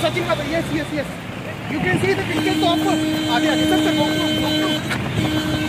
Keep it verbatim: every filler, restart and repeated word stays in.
सचिन का yes yes yes you can see the picture तो आपको आगे आगे सर सर